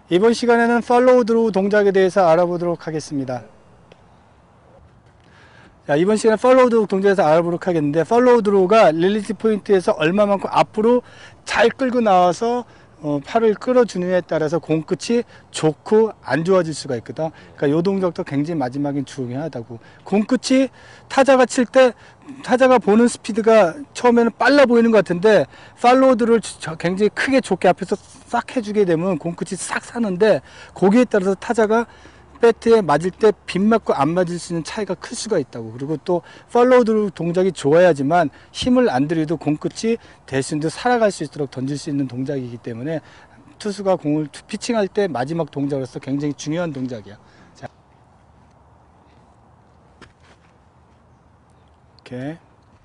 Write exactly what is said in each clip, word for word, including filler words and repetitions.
이번 시간에는 팔로우 드로우 동작에 대해서 알아보도록 하겠습니다. 자, 이번 시간에 팔로우 드로우 동작에서 알아보도록 하겠는데, 팔로우 드로우가 릴리즈 포인트에서 얼마만큼 앞으로 잘 끌고 나와서 어, 팔을 끌어주느냐에 따라서 공 끝이 좋고 안 좋아질 수가 있거든. 그러니까 이 동작도 굉장히 마지막엔 중요하다고. 공 끝이 타자가 칠 때 타자가 보는 스피드가 처음에는 빨라 보이는 것 같은데 팔로우 드로우를 굉장히 크게 좋게 앞에서 싹 해주게 되면 공 끝이 싹 사는데, 거기에 따라서 타자가 배트에 맞을 때 빗 맞고 안 맞을 수 있는 차이가 클 수가 있다고. 그리고 또 팔로우 드로우 동작이 좋아야지만 힘을 안 들여도 공 끝이 될 수 있는 살아갈 수 있도록 던질 수 있는 동작이기 때문에 투수가 공을 피칭할 때 마지막 동작으로서 굉장히 중요한 동작이야. 자, 이렇게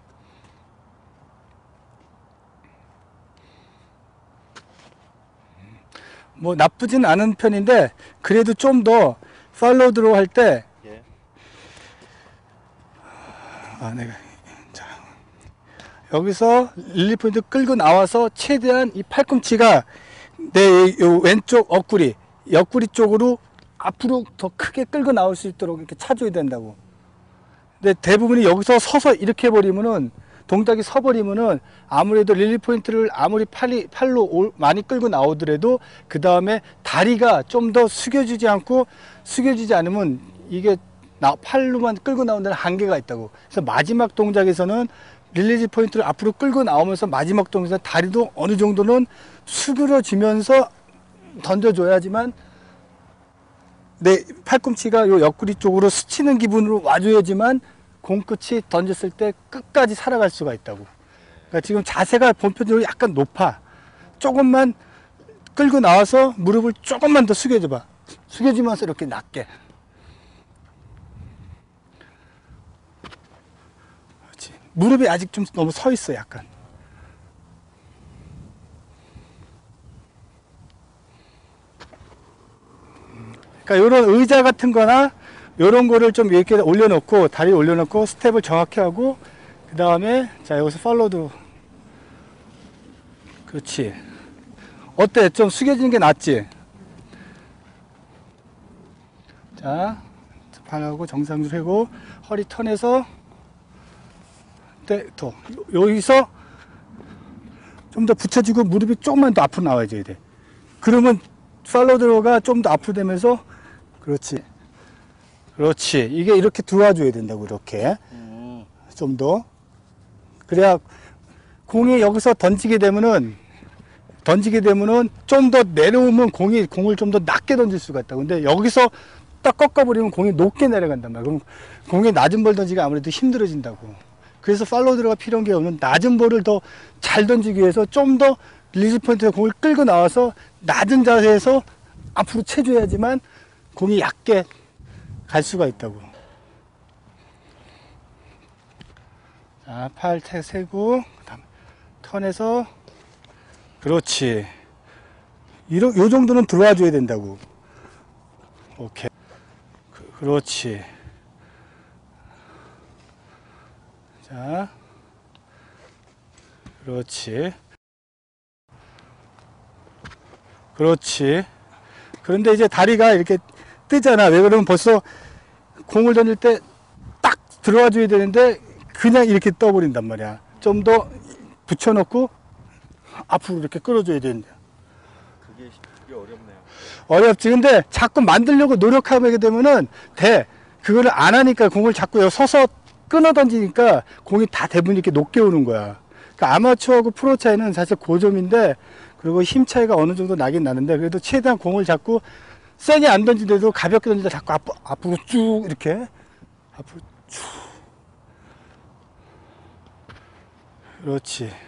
뭐 나쁘진 않은 편인데, 그래도 좀 더 팔로우 드로우 할 때 예. 아, 내가 자, 여기서 릴리 포인트 끌고 나와서 최대한 이 팔꿈치가 내 요 왼쪽 옆구리 옆구리 쪽으로 앞으로 더 크게 끌고 나올 수 있도록 이렇게 차줘야 된다고. 근데 대부분이 여기서 서서 이렇게 해버리면은, 동작이 서버리면은 아무래도 릴리 포인트를 아무리 팔이, 팔로 올, 많이 끌고 나오더라도 그 다음에 다리가 좀 더 숙여지지 않고, 숙여지지 않으면 이게 나, 팔로만 끌고 나온다는 한계가 있다고. 그래서 마지막 동작에서는 릴리즈 포인트를 앞으로 끌고 나오면서 마지막 동작에서 다리도 어느 정도는 수그러지면서 던져줘야지만 내 팔꿈치가 요 옆구리 쪽으로 스치는 기분으로 와줘야지만 공 끝이 던졌을 때 끝까지 살아갈 수가 있다고. 그러니까 지금 자세가 본편적으로 약간 높아. 조금만 끌고 나와서 무릎을 조금만 더 숙여줘봐. 숙여주면서 이렇게 낮게. 그렇지. 무릎이 아직 좀 너무 서 있어, 약간. 그러니까 이런 의자 같은 거나 요런 거를 좀 이렇게 올려놓고, 다리 올려놓고 스텝을 정확히 하고, 그 다음에 자, 여기서 팔로우도. 그렇지. 어때? 좀 숙여지는 게 낫지? 자, 팔하고 정상적으로 하고 허리 턴해서 네, 더 여기서 좀 더 붙여지고 무릎이 조금만 더 앞으로 나와줘야 돼. 그러면 팔로우 드로우가 좀 더 앞으로 되면서, 그렇지. 그렇지. 이게 이렇게 들어와줘야 된다고, 이렇게. 음. 좀 더. 그래야 공이 여기서 던지게 되면은, 던지게 되면은 좀 더 내려오면 공이, 공을 좀 더 낮게 던질 수가 있다. 근데 여기서 딱 꺾어버리면 공이 높게 내려간단 말이야. 그럼 공이 낮은 볼 던지기가 아무래도 힘들어진다고. 그래서 팔로우 드로우가 필요한 게 없는, 낮은 볼을 더 잘 던지기 위해서 좀 더 릴리즈 포인트에 공을 끌고 나와서 낮은 자세에서 앞으로 채줘야지만 공이 얕게 갈 수가 있다고. 자, 팔 세고, 그다음 턴해서, 그렇지. 이러, 요 정도는 들어와 줘야 된다고. 오케이. 그, 그렇지. 자, 그렇지. 그렇지. 그런데 이제 다리가 이렇게 뜨잖아. 왜 그러면 벌써 공을 던질 때 딱 들어와 줘야 되는데 그냥 이렇게 떠버린단 말이야. 좀 더 붙여놓고 앞으로 이렇게 끌어줘야 되는데. 그게, 그게 어렵네요. 어렵지. 근데 자꾸 만들려고 노력하게 되면은 돼. 그거를 안 하니까, 공을 자꾸 여기 서서 끊어 던지니까 공이 다 대부분 이렇게 높게 오는 거야. 그러니까 아마추어하고 프로 차이는 사실 그 점인데, 그리고 힘 차이가 어느 정도 나긴 나는데, 그래도 최대한 공을 자꾸 세게 안 던지더라도 가볍게 던지다 자꾸 앞, 앞으로 쭉 이렇게 앞으로 쭉. 그렇지.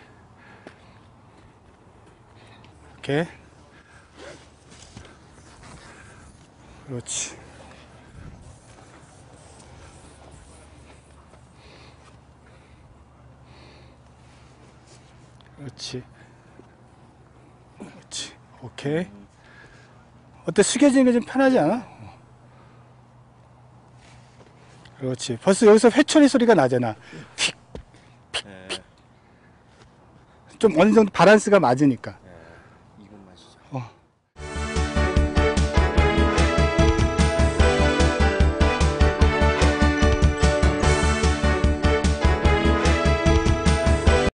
이렇게. 그렇지. 그렇지. 그렇지. 오케이. 어때? 숙여지는 게 좀 편하지 않아? 그렇지. 벌써 여기서 회초리 소리가 나잖아. 휙, 픽, 픽. 좀 어느 정도 밸런스가 맞으니까.